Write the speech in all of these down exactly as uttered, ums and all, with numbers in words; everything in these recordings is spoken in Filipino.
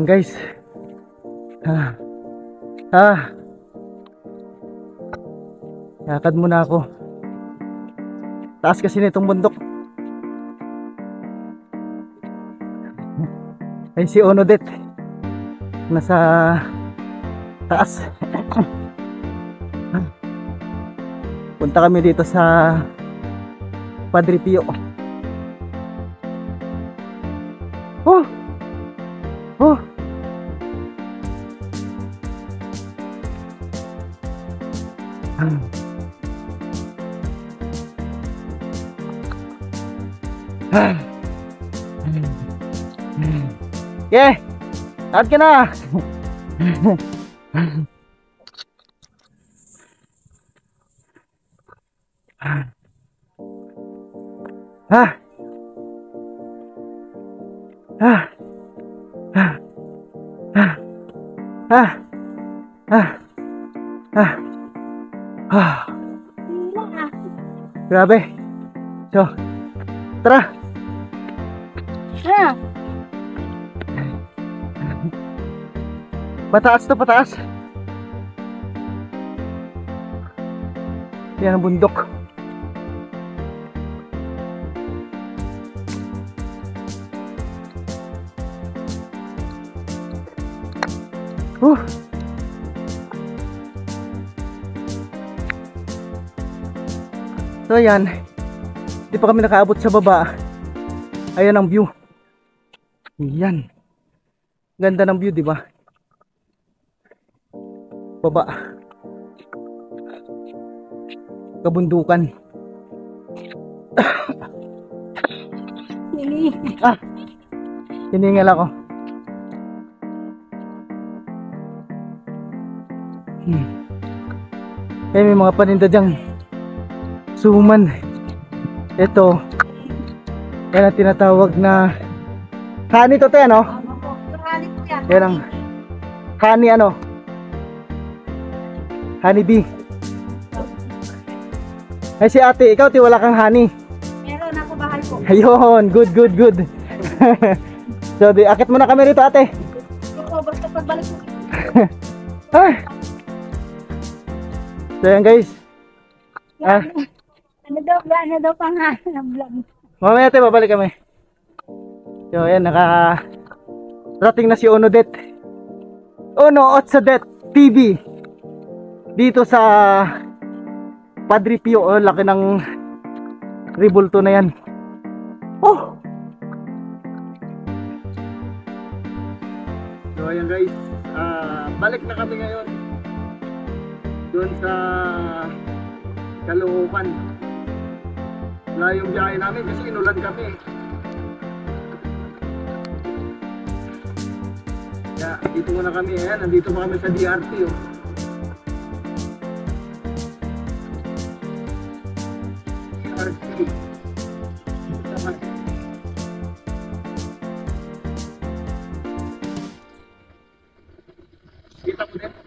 Ayan guys. Ah. Ah. Lakad muna ako. Taas kasi nitong bundok. Ay si Onodet. Nasa taas. Punta kami dito sa Padre Pio. Oh. Oh. Yeah, at ka na. Ah. Ah. Ah. Ah. Ah. Ah. Ah. Ah. Grabe. So, tara. Yeah. Pataas to, pataas. Yan ang bundok. Uh. So ayan, hindi pa kami nakaabot sa baba. Ayan ang view. Ayan. Ganda ng view, di ba? Baba. Kabundukan. Ah. Hiningal ako. Hmm. Eh, may mga paninda dyang suman. Ito, yan ang tinatawag na honey to, te, ano? Yan ang honey, ano? Honey bee. Ay, si ate, ikaw, ti, wala kang honey. Meron ako, bahay ko. Ayun, good, good, good. So, di, akit muna kami rito, ate. Ito, basta pagbalik ko. Ay. So, yan guys. Ah. Ano daw, ano daw pang ng vlog. Mamaya, ate, babalik kami. So, yan, naka rating na si Onodet. Ono Otsadet T V. Dito sa Padre Pio. Oh, laki ng ribulto na yan. Oh. So ayan guys, uh, balik na kami ngayon doon sa Caloocan. Wala yung biyahe namin kasi inulan kami. Kaya dito muna kami. Ayan, nandito pa kami sa D R T. Oh. D R T. Kita mo din.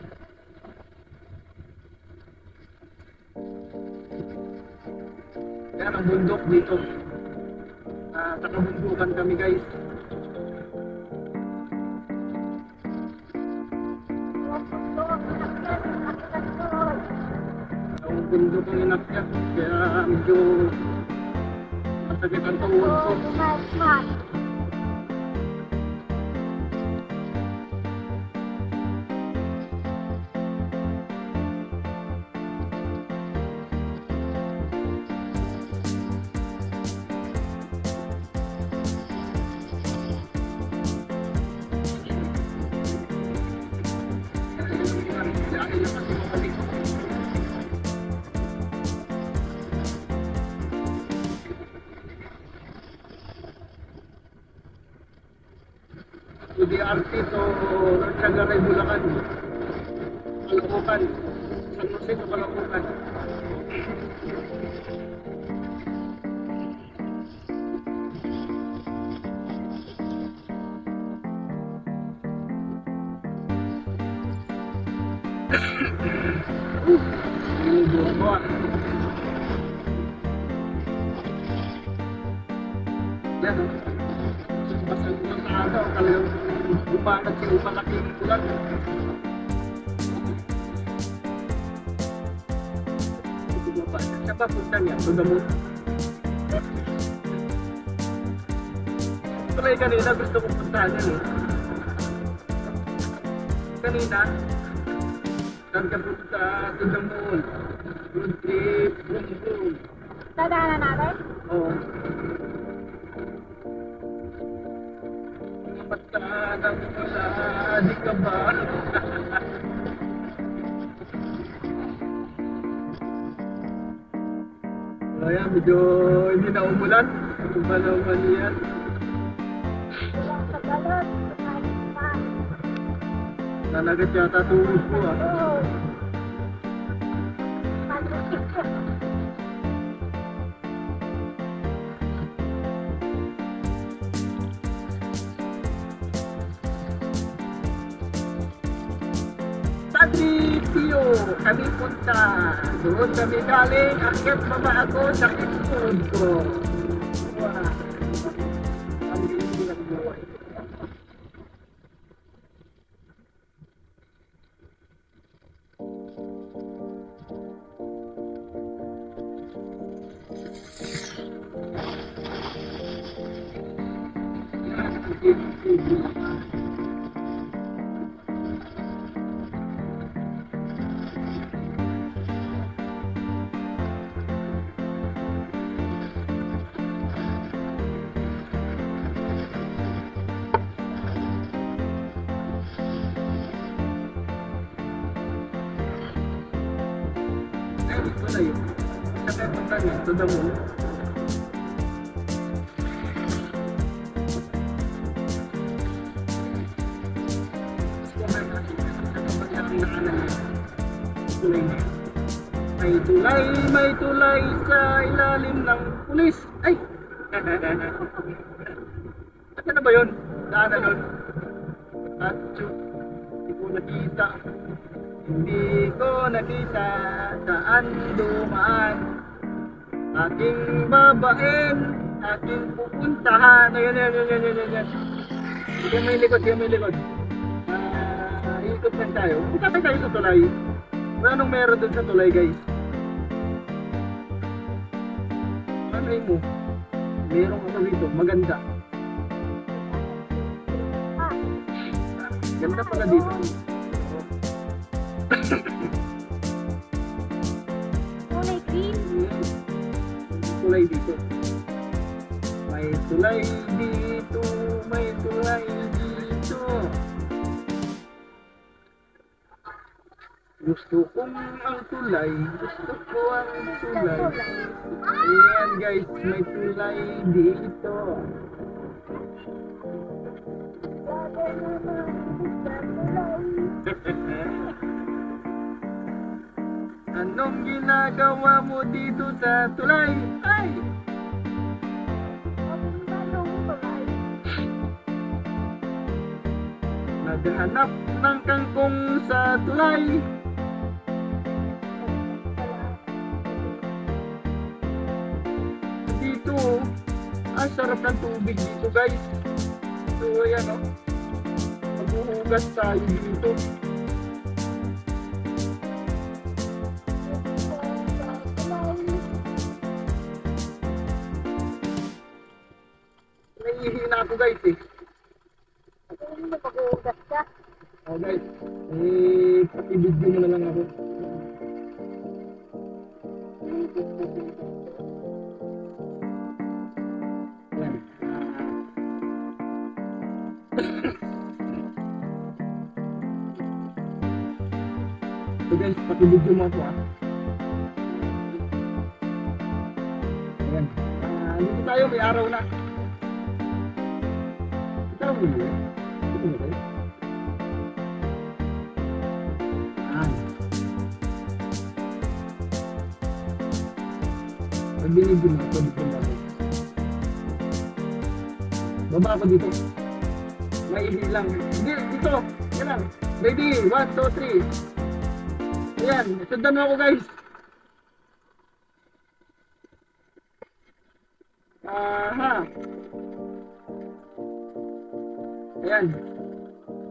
Yan ang bundok dito. Uh, Takabundukan kami guys. Ang bundok ang inakyat. Kaya medyo masakit ang tuhod ko. D R T to Cagaray, Bulacan, Caloocan, San Jose to Caloocan. Ini buah-buah. Yan, pasal ng araw, talagang bumanat yung malaking ulan. Saan ba punta niya? To the moon? Tuloy kanina gusto ko puntahan yan eh. Kanina, saan ka punta? To the moon. Road trip, boom boom. Dadaanan natin? Oo. Matadang wala, di ka ba? Kaya medyo hindi na umulan. Ano ba naman yan? Walang kagalot. Kahit pa. Nanagat yata tulog ko ah. Oo. Pag-isip ko. Padre Pio, kami punta. Doon kami galing. Akyat baba ako sa ikod ko. Wow. Ang hindi lang buhay. Ay, ito na yun. Saan kayo punta niya? To the moon. May tulay, may tulay sa ilalim ng pulis. Ay! Ano na ba yun? Saan na nun? Atyo, hindi ko nakita. Hindi ko nakita saan dumaan. Aking babaen, aking pupuntahan. Ayan, ayan, ayan, ayan, ayan, ayan. Sige may likod, sige may likod. Ah, ikot lang tayo. Punta tayo sa tulay. Ano anong meron dun sa tulay, guys? Ano mo? Meron ako dito, maganda. Ah, Ganda pala dito. kulay green. Tulay dito. May tulay dito, may tulay dito. Gusto kong ang tulay, gusto ko ang tulay. Ayan guys, may tulay dito. Anong ginagawa mo dito sa tulay? Ay! Naghanap ng kangkong sa tulay. Dito, ang sarap ng tubig dito guys. So ayan o, maghuhugas tayo dito. Nahihina ako guys eh. Hindi na pag-uugas ka. Oh guys, eh, pag-ibigyo mo na lang ako. Ayan. So guys, pag-ibigyo mo ako ah. Ayan. Ah, dito tayo, may araw na. Ito mo yun. Ito mo guys. Pag binigyan mo, pwede ko ba? Baba ako dito. May hindi lang. Hindi, dito. Yan lang. Ready? One, two, three. Ayan. Sundan mo ako guys. Aha. Ayan.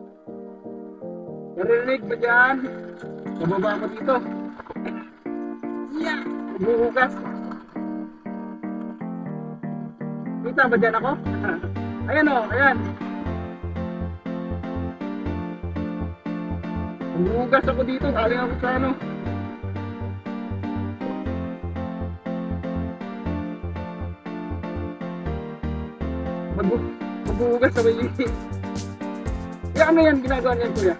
Narinig ba dyan? Nababa ko dito. Yeah! Buhugas. Kita ba dyan ako? Ayan o, ayan. Buhugas ako dito. Galing ako sa ano. Magbu- Magbuhugas sa may liti. Kaya ano yan ginagawa niyan kuya?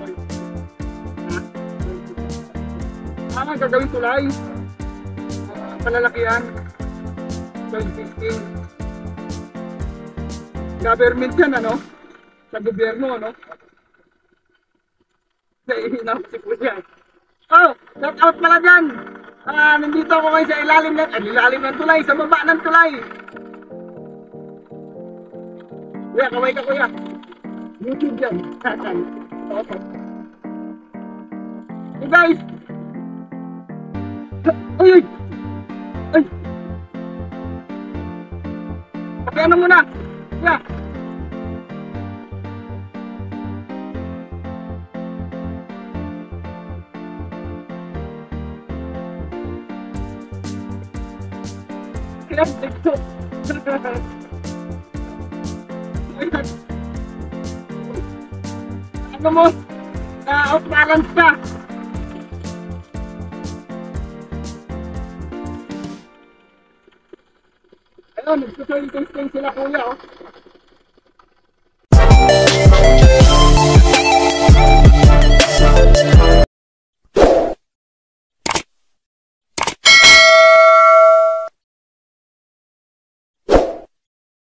Ah, gagawin tulay. Uh, palalakihan. twelve fifteen. Government yan ano? Sa gobyerno ano? Sa ihinap si kuya. Oh! Shout out pala dyan! Ah, nandito ako kayo sa ilalim ng, ah, ilalim ng tulay, sa baba ng tulay. Kuya, kaway ka kuya. YouTube yan. Okay. Hey guys! Ay! Ay! Ay! Okay, ano muna? Yeah! Kaya, dito! Ano mo? Na-out balance ka! Ayun, nagsusoil testing sila kuya oh.